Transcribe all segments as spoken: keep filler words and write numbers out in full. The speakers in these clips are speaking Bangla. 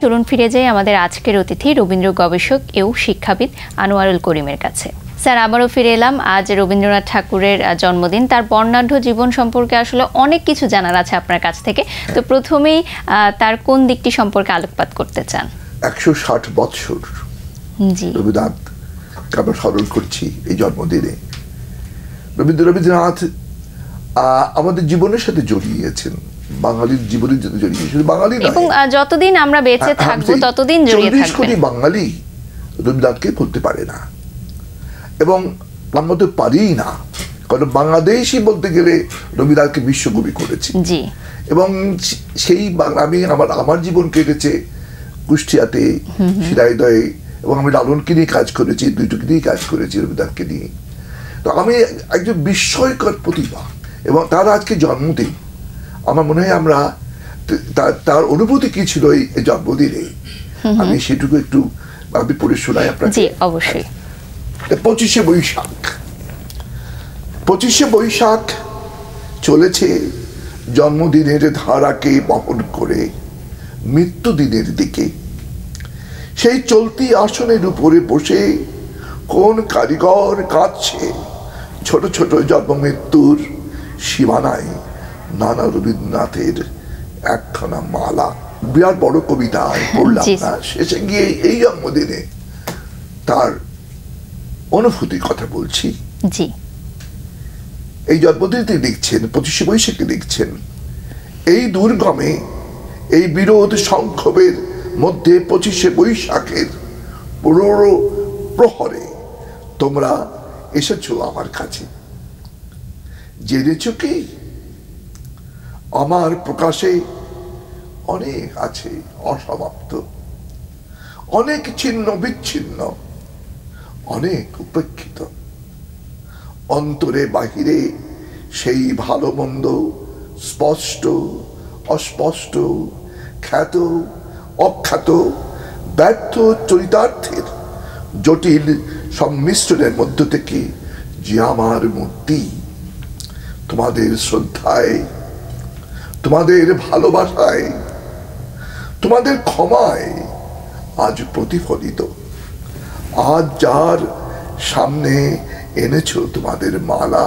চলুন ফিরে যাই আমাদের আজকের অতিথি রবীন্দ্র গবেষক ও শিক্ষাবিদ আনোয়ারুল করিমের কাছে। স্যার, আবারও ফিরে এলাম। আজ রবীন্দ্রনাথ ঠাকুরের জন্মদিন। তার বর্ণাঢ্য জীবন সম্পর্কে আসলে অনেক কিছু জানার আছে আপনার কাছ থেকে। তো প্রথমেই তার কোন দিকটি সম্পর্কে আলোকপাত করতে চান? একশো ষাট বৎসর জি রবীন্দ্রনাথ আমরা স্মরণ করছি এই জন্মদিনে। রবীন্দ্র রবীন্দ্রনাথ আমাদের জীবনের সাথে জড়িয়েছেন, বাঙালির জীবনের সাথে জড়িয়েছেন। বাঙালি এবং যতদিন আমরা বেঁচে থাকবো ততদিন জড়িয়ে থাকবেন। চল্লিশ কোটি বাঙালি রবীন্দ্রনাথকে ভুলতে পারে না, এবং আমরা তো পারি না, কারণ বাংলাদেশই বলতে গেলে রবীন্দ্রনাথকে বিশ্বকবি করেছি। জি। এবং সেই আমি আমার আমার জীবন কেটেছে কুষ্টিয়াতে, শিলাইদয়ে, এবং আমি লালনকে নিয়ে কাজ করেছি, দুইটুকে নিয়ে কাজ করেছি রবীন্দ্রনাথকে নিয়ে। তো আমি একজন বিস্ময়কর প্রতিভা, এবং তার আজকে জন্মদিন। আমার মনে হয় আমরা তার অনুভূতি কি ছিল এই জন্মদিনে, আমি সেটুকু একটু আমি পড়ে শোনাই আপনাকে। জি অবশ্যই। পঁচিশে বৈশাখ পঁচিশে বৈশাখ চলেছে জন্মদিনের ধারাকে বহন করে মৃত্যুদিনের দিকে। সেই চলতি আসনের উপরে বসে কোন কারিগর কাঁদছে ছোট ছোট জন্ম মৃত্যুর সীমানায় নানা রবীন্দ্রনাথের একখানা মালা। বিরাট বড় কবিতা পড়লাম না, শেষে গিয়ে এই জন্মদিনে তার অনুভূতির কথা বলছি। জি। এই জন্মদিনে তিনি লিখছেন, পঁচিশে বৈশাখে লিখছেন, এই দুর্গমে এই বিরোধ সংক্ষোভের মধ্যে পঁচিশে বৈশাখের পুরো প্রহরে তোমরা এসেছো আমার কাছে। জেনেছ কি আমার প্রকাশে অনেক আছে অসমাপ্ত, অনেক ছিন্ন বিচ্ছিন্ন, অনেক উপেক্ষিত। অন্তরে বাহিরে সেই ভালো মন্দ, স্পষ্ট অস্পষ্ট, খ্যাত অখ্যাত, ব্যর্থ চরিতার্থের জটিল সংমিশ্রণের মধ্য থেকে যে আমার মূর্তি তোমাদের শ্রদ্ধায়, তোমাদের ভালোবাসায়, তোমাদের ক্ষমায় আজ প্রতিফলিত। আজ যার সামনে এনেছো তোমাদের মালা,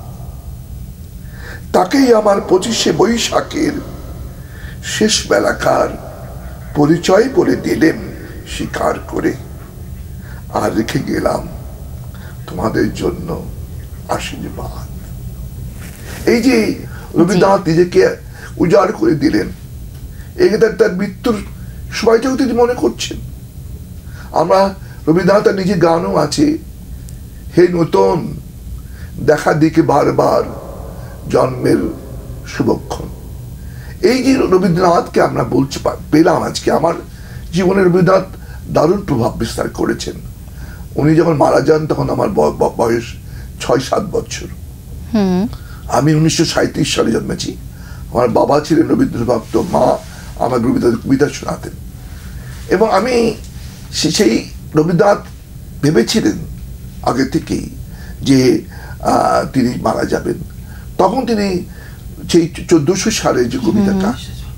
তাকেই আমার পঁচিশে বৈশাখের শেষ বেলাকার পরিচয় বলে দিলেন স্বীকার করে, আর রেখে গেলাম তোমাদের জন্য আশীর্বাদ। এই যে রবীন্দ্রনাথ নিজেকে উজাড় করে দিলেন, এই তার মৃত্যুর সময়টাও তিনি মনে করছেন। আমরা রবীন্দ্রনাথের নিজে গানও আছে, হে নূতন দেখা দিকে বারবার জন্মের শুভক্ষণ। এই যে রবীন্দ্রনাথকে আমরা বলতে পেলাম আজকে, আমার জীবনে রবীন্দ্রনাথ দারুণ প্রভাব বিস্তার করেছেন। উনি যখন মারা যান তখন আমার বয়স ছয় সাত বছর। আমি উনিশশো সাঁইত্রিশ সালে জন্মেছি। আমার বাবা ছিলেন রবীন্দ্র ভক্ত, মা আমার রবীন্দ্রনাথ কবিতা শোনাতেন, এবং আমি সেই রবীন্দ্রনাথ ভেবেছিলেন আগে থেকেই যে তিনি মারা যাবেন। তখন তিনি সেই চোদ্দশো সালে যে কবিতাটা,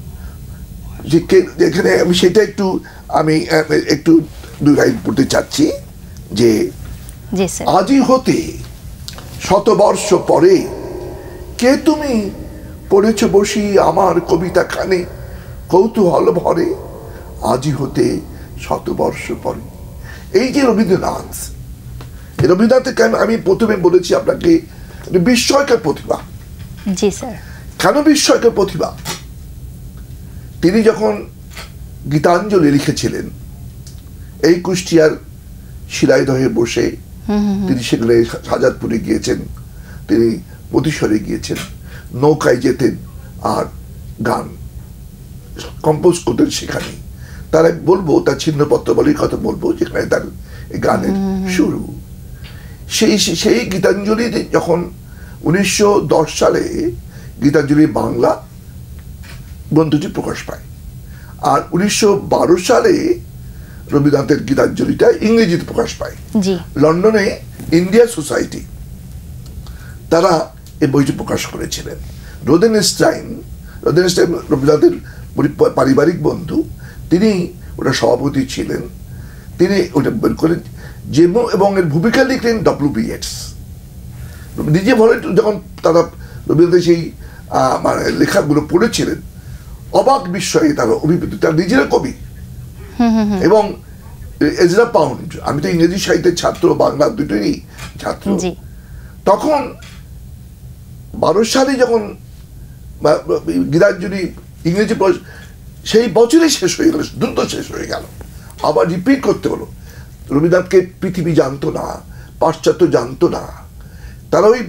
যেখানে আমি সেটা একটু আমি একটু দুই লাইন পড়তে চাচ্ছি, যে আজই হতে শতবর্ষ পরে কে তুমি পড়েছ বসি আমার কবিতা খানে কৌতূহল ভরে, আজই হতে শতবর্ষ পরে। এই যে রবীন্দ্রনাথ, রবীন্দ্রনাথকে আমি প্রথমে বলেছি আপনাকে বিস্ময়কর প্রতিভা। জি স্যার। কেন বিস্ময়কর প্রতিভা? তিনি যখন গীতাঞ্জলি লিখেছিলেন এই কুষ্টিয়ার শিলাইদহে বসে, তিনি সেখানে হাজারপুরে গিয়েছেন, তিনি মতিস্বরে গিয়েছেন, নৌকায় যেতেন আর গান কম্পোজ করতেন সেখানে। তার বলবো তার ছিন্নপত্র বলেই কথা বলবো, যেখানে তার গানের শুরু। সেই সেই গীতাঞ্জলি যখন উনিশশো দশ সালে গীতাঞ্জলি বাংলা গ্রন্থটি প্রকাশ পায়, আর উনিশশো বারো সালে রবীন্দ্রনাথের গীতাঞ্জলিটা ইংরেজিতে প্রকাশ পায়। লন্ডনে ইন্ডিয়া সোসাইটি তারা এই বইটি প্রকাশ করেছিলেন। রোদেনস্টাইন রোদেনস্টাইন রবীন্দ্রনাথের পারিবারিক বন্ধু, তিনি ওটা সভাপতি ছিলেন, তিনি ওটা বের করে জেমো এবং এর ভূমিকা লিখলেন ডব্লিউ বি এস। নিজে বলে যখন তারা রবীন্দ্রনাথের সেই মানে লেখাগুলো পড়েছিলেন, অবাক বিস্ময়ে তারা অভিভূত। তার নিজেরা কবি এবং এজরা পাউন্ড, আমি তো ইংরেজি সাহিত্যের ছাত্র, বাংলা দুটোরই ছাত্র। তখন বারো সালে যখন গীতাঞ্জলি ইংরেজি সেই বছরই শেষ হয়ে গেল, দ্রুত শেষ হয়ে গেল, আবার রিপিট করতে হলো। রবীন্দ্রনাথকে পৃথিবী জানতো না, পাশ্চাত্য জানতো না, তারা ওই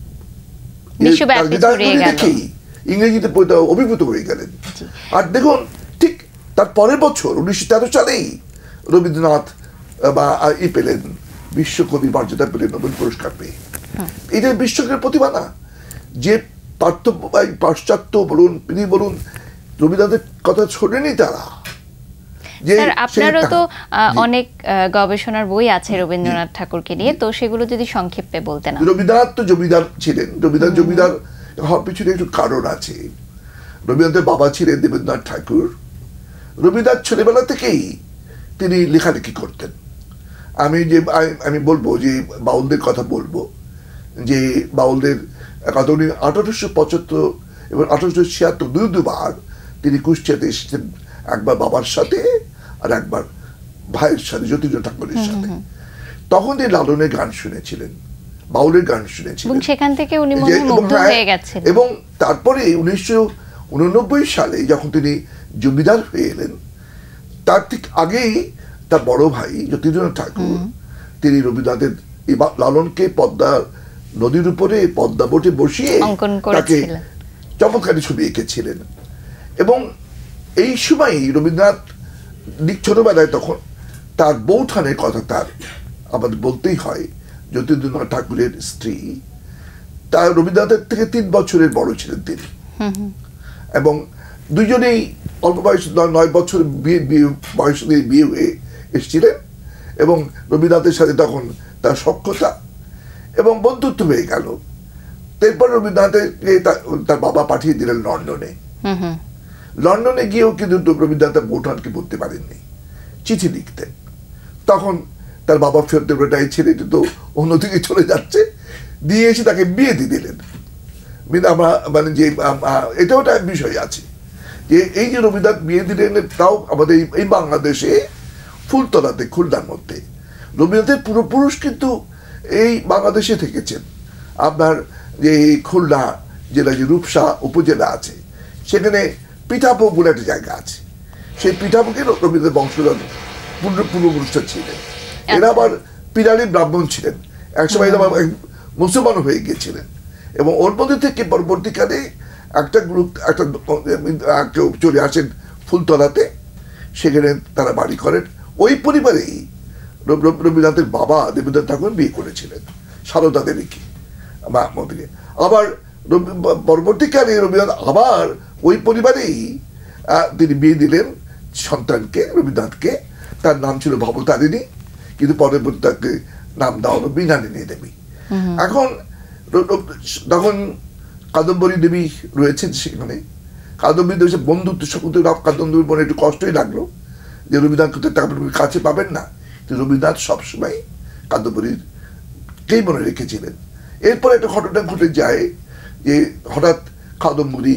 দেখেই ইংরেজিতে অভিভূত হয়ে গেলেন। আর দেখুন ঠিক তার পরের বছর উনিশশো তেরো সালেই রবীন্দ্রনাথ বা ই পেলেন, বিশ্বকবি মর্যাদা পেলেন নোবেল পুরস্কার পেয়ে। এটা বিশ্বকবির প্রতিভা না যে পাশ্চাত্য বলুন, তিনি বলুন, রবীন্দ্রনাথের কথা শোনেনি তারা। স্যার, আপনারও তো অনেক গবেষণার বই আছে রবীন্দ্রনাথ ঠাকুরকে নিয়ে, তো সেগুলো যদি সংক্ষেপে বলতেন। রবীন্দ্রনাথ তো জমিদার ছিলেন। রবীন্দ্রনাথ জমিদার হওয়ার পিছনে একটু কারণ আছে। রবীন্দ্রনাথের বাবা ছিলেন দেবেন্দ্রনাথ ঠাকুর। রবীন্দ্রনাথ ছেলেবেলা থেকেই তিনি লেখালেখি করতেন। আমি যে আমি বলবো যে বাউলদের কথা বলবো, যে বাউলদের কথা উনি আঠারোশো পঁচাত্তর এবং আঠারোশো ছিয়াত্তর দুই দুবার তিনি কুষ্টিয়াতে এসেছেন, একবার বাবার সাথে আর একবার ভাইয়ের সাথে, জ্যোতির্য ঠাকুরের সাথে। তখন তিনি লালনের গান শুনেছিলেন, বাউলের গান শুনেছিলেন, সেখান থেকে উনি মুগ্ধ হয়ে গেছেন। এবং তারপরে উনিশশো উননব্বই সালে যখন তিনি জমিদার হয়ে এলেন, তার ঠিক আগেই তার বড় ভাই জ্যোতির্য ঠাকুর তিনি রবীন্দ্রনাথের লালনকে পদ্মা নদীর উপরে পদ্মা বোটে বসিয়ে তাকে চমৎকারী ছবি এঁকেছিলেন। এবং এই সময় রবীন্দ্রনাথ ছোটবেলায় তখন তার বৌঠানের কথা তার আমাদের বলতেই হয়, জ্যোতির্দ্রনাথ ঠাকুরের স্ত্রী, তার রবীন্দ্রনাথের থেকে তিন বছরের বড় ছিলেন তিনি, এবং দুজনেই অল্প বয়স নয় বছর বিয়ে বিয়ে বয়স নিয়ে বিয়ে হয়ে এসেছিলেন। এবং রবীন্দ্রনাথের সাথে তখন তার সখ্যতা এবং বন্ধুত্ব হয়ে গেল। তারপর রবীন্দ্রনাথকে তার বাবা পাঠিয়ে দিলেন লন্ডনে। লন্ডনে গিয়েও কিন্তু রবীন্দ্রনাথ বৌঠানকে বলতে পারেননি, চিঠি লিখতেন। তখন তার বাবা ফেরত এটাই ছেলেটি তো অন্যদিকে চলে যাচ্ছে, দিয়ে এসে তাকে বিয়ে দিয়ে দিলেন। আমরা মানে যে এটাও একটা বিষয় আছে যে এই যে রবীন্দ্রনাথ বিয়ে দিলেন, তাও আমাদের এই বাংলাদেশে ফুলতলাতে, খুলনার মধ্যে রবীন্দ্রনাথের পূর্বপুরুষ কিন্তু এই বাংলাদেশে থেকেছেন। আপনার যে খুলনা জেলা যে রূপসা উপজেলা আছে, সেখানে পিঠাপো বলে একটা জায়গা আছে, সেই পিঠাপোকে রবীন্দ্রনাথ বংশধর পূর্বপুরুষরা ছিলেন। এরা আবার পিরালি ব্রাহ্মণ ছিলেন, একসময় এরা মুসলমান হয়ে গিয়েছিলেন। এবং ওর মধ্যে থেকে পরবর্তীকালে একটা গ্রুপ একটা কেউ চলে আসেন ফুলতলাতে, সেখানে তারা বাড়ি করেন। ওই পরিবারেই রবীন্দ্রনাথের বাবা দেবেন্দ্রনাথ ঠাকুর বিয়ে করেছিলেন সারদা দেবীকে। আবার পরবর্তীকালে রবীন্দ্রনাথ আবার ওই পরিবারেই তিনি বিয়ে দিলেন সন্তানকে, রবীন্দ্রনাথকে। তার নাম ছিল ভবতারিণী, কিন্তু পরবর্তী তাকে নাম দেওয়া হলো মৃণালিনী দেবী। এখন তখন কাদম্বরী দেবী রয়েছেন সেখানে। কাদম্বরী দেবী বন্ধুত্ব সকল কাদম্বরীর মনে একটু কষ্টই লাগলো যে রবীন্দ্রনাথকে কাছে পাবেন না, কিন্তু রবীন্দ্রনাথ সবসময় কাদম্বরীকেই মনে রেখেছিলেন। এরপর একটা ঘটনা ঘটে যায় যে হঠাৎ কাদম্বরী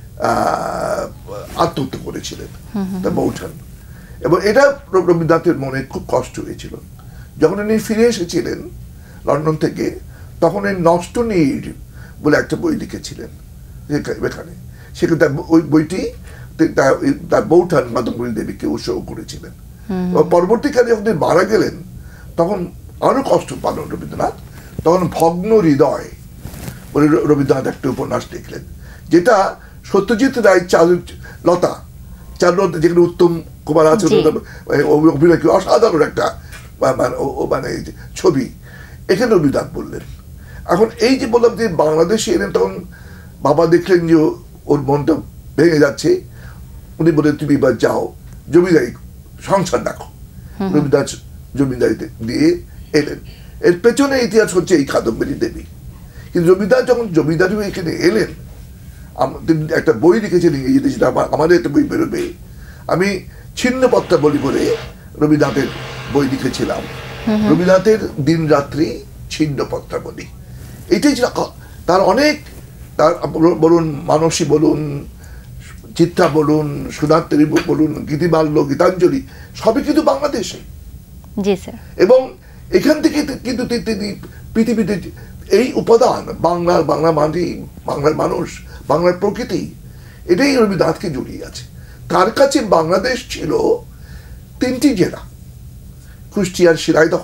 আত্মহত্যা করেছিলেন তার বৌঠান, এবং এটা রবীন্দ্রনাথের মনে খুব কষ্ট হয়েছিল। যখন উনি ফিরে এসেছিলেন লন্ডন থেকে, তখন এই নষ্ট নীড় বলে একটা বই লিখেছিলেন এখানে, সেখানে তার ওই বইটি তার বৌঠান কাদম্বরী দেবীকে উৎসর্গ করেছিলেন। পরবর্তীকালে যখন তিনি মারা গেলেন, তখন আরো কষ্ট পান রবীন্দ্রনাথ। তখন ভগ্ন হৃদয় বলে রবীন্দ্রনাথ একটা উপন্যাস লিখলেন, যেটা সত্যজিৎ রায় চারু লতা চারুলতা, যেখানে উত্তম কুমার আছে অভিনয়, অসাধারণ একটা মানে ছবি, এখানে রবীন্দ্রনাথ বললেন। এখন এই যে বললাম যে বাংলাদেশে এলেন, তখন বাবা দেখলেন যে ওর মনটা ভেঙে যাচ্ছে, উনি বলে তুমি এবার যাও জমিদারি সংসার দেখো। রবীন্দ্রনাথ জমিদারিতে দিয়ে এলেন। এর পেছনে ইতিহাস হচ্ছে এই কাদম্বরী দেবী। কিন্তু রবীন্দ্রনাথ যখন জমিদারি হয়ে এখানে এলেন, তিনি একটা বই লিখেছেন ইংরেজিতে, সেটা আমার আমাদের একটা বই বেরোবে। আমি ছিন্নপত্রাবলী বলে রবীন্দ্রনাথের বই লিখেছিলাম। রবীন্দ্রনাথের দিন রাত্রি ছিন্নপত্রাবলী, এটাই তার অনেক, তার বলুন মানসী বলুন, চিত্রা বলুন, সুধাত্রী বলুন, গীতিবাল্য, গীতাঞ্জলি, সবই কিন্তু বাংলাদেশে। এবং এখান থেকে কিন্তু তিনি পৃথিবীতে এই উপাদান, বাংলার, বাংলা মাটি, বাংলার মানুষ, বাংলার প্রকৃতি, এটাই রবীন্দ্রনাথকে জড়িয়ে আছে। তার কাছে বাংলাদেশ ছিল তিনটি জেলা, কুষ্টিয়ার শিলাইদহ,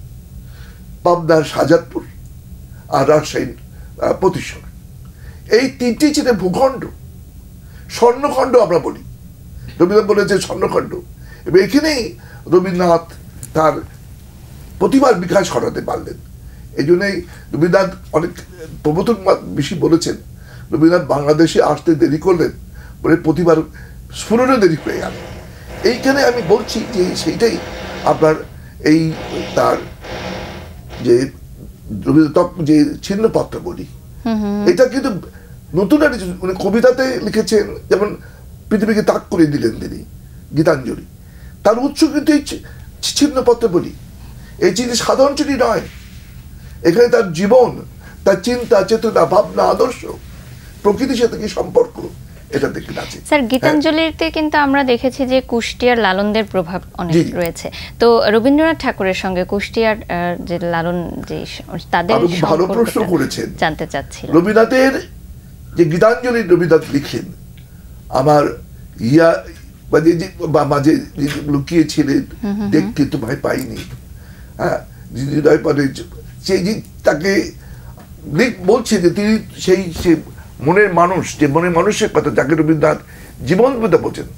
পাবনার শাহজাদপুর, আর রাজশাহীর প্রতিষ্ঠান। এই তিনটি ছিল ভূখণ্ড, স্বর্ণখণ্ড আমরা বলি, রবীন্দ্রনাথ বলেছে স্বর্ণখণ্ড। এবং এখানেই রবীন্দ্রনাথ তার প্রতিভার বিকাশ ঘটাতে পারলেন। এই জন্যই রবীন্দ্রনাথ অনেক প্রবর্তন বেশি বলেছেন, রবীন্দ্রনাথ বাংলাদেশে আসতে দেরি করলেন বলে প্রতিভার স্ফুরণও দেরি হয়ে গেল। এইখানে আমি বলছি যে সেইটাই আপনার এই তার যে রবীন্দ্রনাথ যে ছিন্নপত্রাবলী, এটা কিন্তু নতুন একটা মানে কবিতাতে লিখেছেন, যেমন পৃথিবীকে তাক করে দিলেন তিনি, গীতাঞ্জলি, তার উৎস কিন্তু এই ছিন্নপত্রাবলী। এই চিঠি সাধারণ চিঠি নয়, এখানে তার জীবন, তার চিন্তা, চেতনা, ভাবনা, আদর্শ, প্রকৃতির সাথে কি সম্পর্ক, এটা দেখে আছে। স্যার, গীতাঞ্জলিতে কিন্তু আমরা দেখেছি যে কুষ্টিয়ার লালনদের প্রভাব অনেক রয়েছে। তো রবীন্দ্রনাথ ঠাকুরের সঙ্গে কুষ্টিয়ার যে লালন, যে তাদের ভালো প্রশ্ন করেছেন, জানতে চাচ্ছি। রবীন্দ্রনাথের যে গীতাঞ্জলি রবীন্দ্রনাথ লিখেন, আমার ইয়া মাঝে লুকিয়েছিলেন, দেখতে তোমায় পাইনি, হ্যাঁ, হৃদয় পদে, সেই তাকে বলছে যে তিনি সেই সে মনের মানুষ, যে মনের মানুষের কথা, যাকে রবীন্দ্রনাথ জীবন কথা বোঝেন,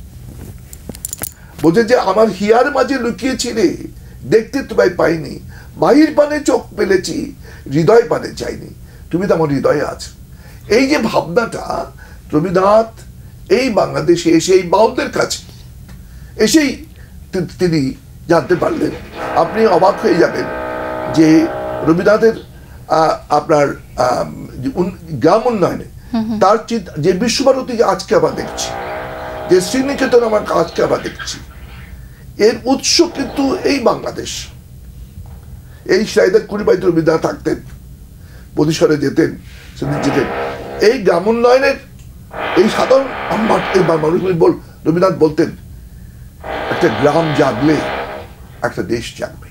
বোঝে যে আমার হিয়ার মাঝে লুকিয়েছিলে, দেখতে তোমায় পাইনি, বাহির পানে চোখ পেলেছি, হৃদয় পানে চাইনি, তুমি তো আমার হৃদয়ে আছো। এই যে ভাবনাটা রবীন্দ্রনাথ এই বাংলাদেশে এসে এই বাউলদের কাছে এসেই তিনি জানতে পারলেন। আপনি অবাক হয়ে যাবেন যে রবীন্দ্রনাথের আপনার গ্রাম উন্নয়নে তার যে বিশ্বভারতী আজকে আবার দেখছি, যে শ্রীনিকেতন আমার আজকে আবার দেখছি, এর উৎস কিন্তু এই বাংলাদেশ। এই শিলাইদহ কুড়ি বাইতে রবীন্দ্রনাথ থাকতেন, প্রতিশরে যেতেন, যেতেন এই গ্রাম উন্নয়নের এই সাধারণ মানুষগুলি বল রবীন্দ্রনাথ বলতেন, একটা গ্রাম জাগলে একটা দেশ জাগবে।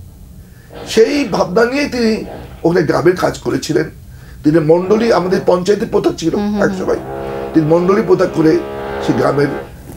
সেই ভাবনা নিয়ে তিনি ওখানে গ্রামের কাজ করেছিলেন। তিনি মন্ডলী, আমাদের পঞ্চায়েতের প্রথা ছিল এক সময়, তিনি মন্ডলী প্রথা করে সে গ্রামের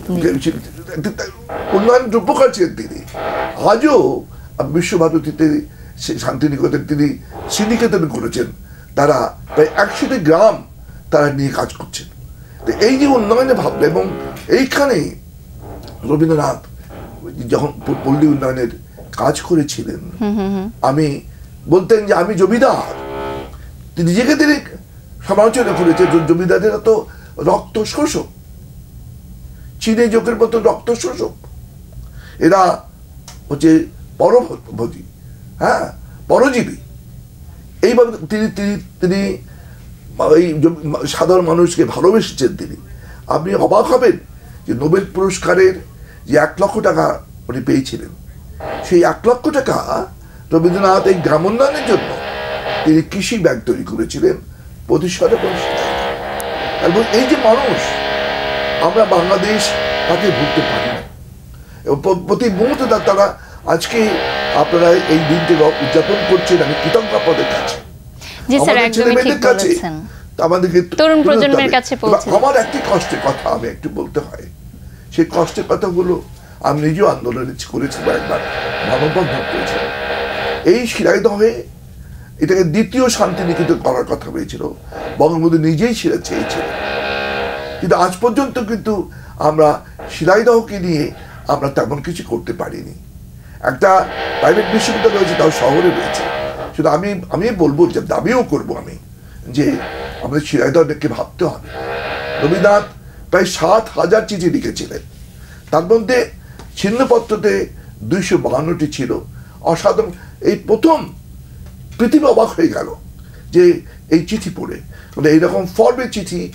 উন্নয়ন উপকার ছিলেন তিনি। আজও বিশ্বভারতীতে শান্তিনিকেতন তিনি শ্রীনিকেতন করেছেন, তারা প্রায় একশোটি গ্রাম তারা নিয়ে কাজ করছেন। তো এই যে উন্নয়নে ভাবনা, এবং এইখানে রবীন্দ্রনাথ যখন পল্লী উন্নয়নের কাজ করেছিলেন, আমি বলতেন যে আমি জমিদার, নিজেকে তিনি সমালোচনা করেছে, জমিদারেরা তো রক্ত শোষক, চীনে যোগের মতো রক্ত শোষক, এরা হচ্ছে পরভোজী, হ্যাঁ, পরজীবী। এইভাবে তিনি তিনি তিনি এই সাধারণ মানুষকে ভালোবেসেছেন তিনি। আপনি অবাক হবেন যে নোবেল পুরস্কারের যে এক লক্ষ টাকা উনি পেয়েছিলেন, সেই এক লক্ষ টাকা রবীন্দ্রনাথ এই গ্রাম উন্নয়নের জন্য তিনি কৃষি ব্যাংক তৈরি করেছিলেন প্রতিষ্ঠানে। এবং এই যে মানুষ, আমরা বাংলাদেশ তাকে ভুলতে পারি না, এবং প্রতি মুহূর্তে তারা আজকে আপনারা এই দিনটি উদযাপন করছেন, আমি কৃতজ্ঞ আপনাদের কাছে, ছেলেমেয়েদের কাছে, আমাদেরকে তরুণ প্রজন্মের কাছে। আমার একটি কষ্টের কথা আমি একটু বলতে হয়, সেই কষ্টের কথাগুলো আমি নিজেও আন্দোলন করেছিলাম, একবার মানববন্ধন করেছিলাম। এই শিলাইদহে এটাকে দ্বিতীয় শান্তিনিকেতন করার কথা হয়েছিল, বঙ্গবন্ধু নিজেই সেটা চেয়েছিলেন, কিন্তু আজ পর্যন্ত কিন্তু আমরা শিলাইদহকে নিয়ে আমরা তেমন কিছু করতে পারিনি। একটা প্রাইভেট বিশ্ববিদ্যালয় রয়েছে, তাও শহরে রয়েছে। শুধু আমি আমি বলবো, যে দাবিও করবো আমি, যে আমাদের শিলাইদহকে ভাবতে হবে। রবীন্দ্রনাথ প্রায় সাত হাজার চিঠি লিখেছিলেন, তার মধ্যে ছিন্নপত্রতে দুইশো বাহান্নটি ছিল। অসাধারণ, এই প্রথম পৃথিবী অবাক হয়ে গেল যে এই চিঠি পড়ে, মানে এইরকম ফর্মের চিঠি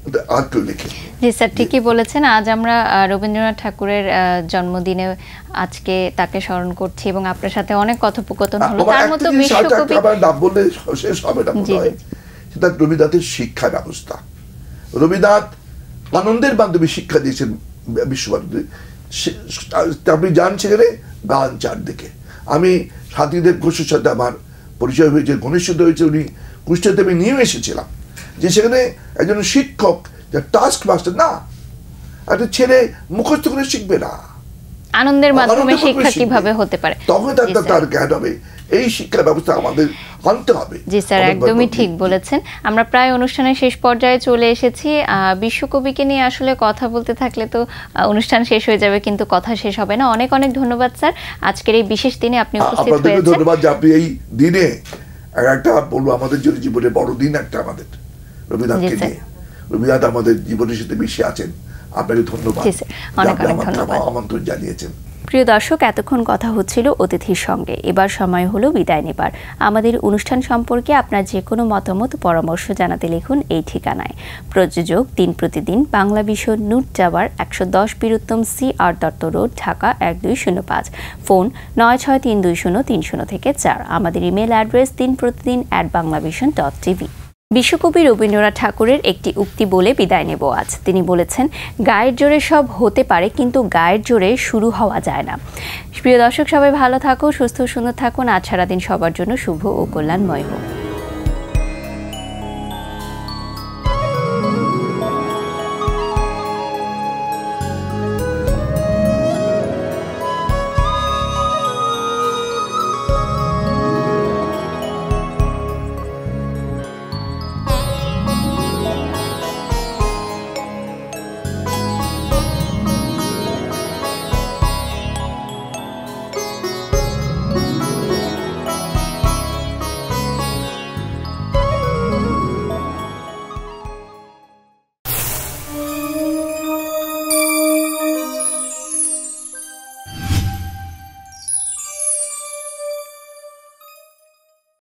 আর কেউ লিখে। জি স্যার, ঠিকই বলেছেন। আজ আমরা রবীন্দ্রনাথ ঠাকুরের জন্মদিনে আজকে তাকে স্মরণ করছি এবং আপনার সাথে অনেক কথোপকথন হলো। তার মতো বিশ্বকবি নাম বললে শেষ হবে না মনে হয়, সেটা রবীন্দ্রনাথের শিক্ষা ব্যবস্থা। রবীন্দ্রনাথ আনন্দের মাধ্যমে শিক্ষা দিয়েছেন বিশ্বভারতী। আপনি যান সেখানে গান চারদিকে। আমি সাথীদেব ঘোষের সাথে আমার পরিচয় হয়েছে, ঘনিষ্ঠতা হয়েছে। উনি কুষ্টিয়াতে আমি নিয়ে এসেছিলাম যে সেখানে একজন শিক্ষক যে টাস্ক মাস্টার না, একটা ছেলে মুখস্থ করে শিখবে না, আনন্দের মাধ্যমে শিক্ষা কিভাবে হতে পারে তখন তার জ্ঞান হবে। এই শিক্ষা ব্যবস্থা আমাদের আনতে হবে। জি স্যার, একদমই ঠিক বলেছেন। আমরা প্রায় অনুষ্ঠানের শেষ পর্যায়ে চলে এসেছি। বিশ্বকবিকে নিয়ে আসলে কথা বলতে থাকলে তো অনুষ্ঠান শেষ হয়ে যাবে, কিন্তু কথা শেষ হবে না। অনেক অনেক ধন্যবাদ স্যার, আজকের এই বিশেষ দিনে আপনি উপস্থিত হয়েছেন। ধন্যবাদ যে আপনি এই দিনে একটা বলবো আমাদের জন্য জীবনে বড় দিন একটা আমাদের রবীন্দ্রনাথকে নিয়ে। রবীন্দ্রনাথ আমাদের জীবনের সাথে মিশে আছেন। আপনাকে ধন্যবাদ, অনেক অনেক ধন্যবাদ, আমন্ত্রণ জানিয়েছেন। প্রিয় দর্শক, এতক্ষণ কথা হচ্ছিল অতিথির সঙ্গে। এবার সময় হলো বিদায় নেবার। আমাদের অনুষ্ঠান সম্পর্কে আপনার যে কোনো মতামত পরামর্শ জানাতে লিখুন এই ঠিকানায়। প্রযোজক দিন প্রতিদিন, বাংলাভিশন, নুট টাওয়ার, একশো দশ Biruttam C R Dutta road, Dhaka এক দুই শূন্য পাঁচ। ফোন নয় ছয় তিন দুই শূন্য তিন শূন্য থেকে চার। আমাদের ইমেল অ্যাড্রেস দিন প্রতিদিন অ্যাট বাংলাভিশন ডট টিভি। বিশ্বকবি রবীন্দ্রনাথ ঠাকুরের একটি উক্তি বলে বিদায় নেব আজ। তিনি বলেছেন, গায়ের জোরে সব হতে পারে, কিন্তু গায়ের জোরে শুরু হওয়া যায় না। প্রিয় দর্শক, সবাই ভালো থাকুন, সুস্থ সুন্দর থাকুন। আজ সারাদিন সবার জন্য শুভ ও কল্যাণময় হোক।